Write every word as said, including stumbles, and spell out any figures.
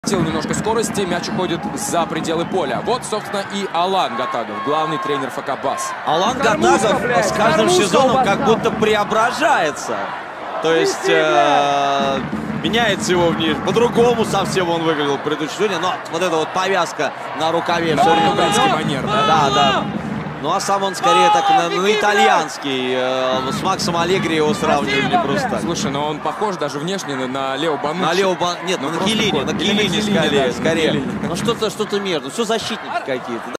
Немножко скорости, мяч уходит за пределы поля. Вот, собственно, и Алан Гатагов, главный тренер ФК БАС. Алан Гатагов с каждым сезоном как будто преображается. То есть э, меняется его внешне. По-другому совсем он выглядел в предыдущем сезоне. Но вот эта вот повязка на рукаве все время. Манер, да? Да, да. Ну а сам он скорее так на, на итальянский. Э, с Максом Аллегри его сравнивали не просто так. Слушай, но он похож даже внешне на Лео Бануччи. На Лео Бан... Нет, ну, на Хелине, на Хелине скорее. скорее. Ну что-то что-то между. Все защитники какие-то.